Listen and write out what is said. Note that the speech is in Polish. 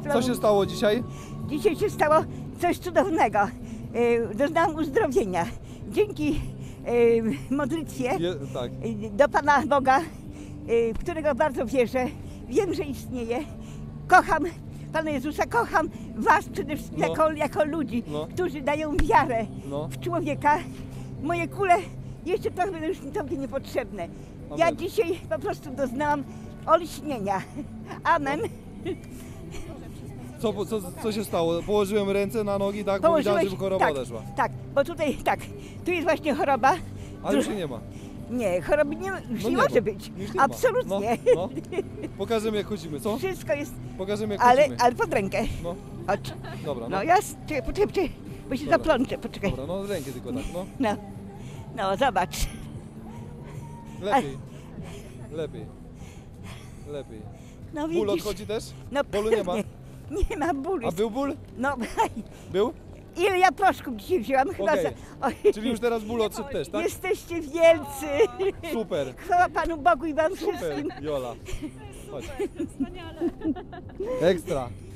Co się stało dzisiaj? Dzisiaj się stało coś cudownego. Doznałam uzdrowienia. Dzięki modlitwie Tak. do Pana Boga, w którego bardzo wierzę. Wiem, że istnieje. Kocham Pana Jezusa, kocham Was przede wszystkim jako ludzi, którzy dają wiarę w człowieka. Moje kule jeszcze trochę będą już Tobie niepotrzebne. Amen. Ja dzisiaj po prostu doznałam olśnienia. Amen. Co się stało? Położyłem ręce na nogi, tak? Powiedziałem, żeby choroba odeszła. Tak, bo tutaj, tu jest właśnie choroba. Ale już jej nie ma. Nie, choroby już nie może być. Absolutnie. No. Pokażemy, jak chodzimy, co? Wszystko jest. Pokażemy, jak chodzimy. Ale pod rękę. No. Chodź. Dobra, no. Poczekaj, bo się zaplączę, poczekaj. Dobra, no rękę tylko tak, No, zobacz. Lepiej. No widzisz. Ból odchodzi też? No Bólu nie ma? Nie ma bólu. A był ból? No, Był? ile ja proszków dzisiaj wzięłam? Chyba Czyli już teraz ból odszedł też, tak? Jesteście wielcy. Super. Chwała Panu Bogu i Wam wszystkim. Jola. Chodź. Ekstra.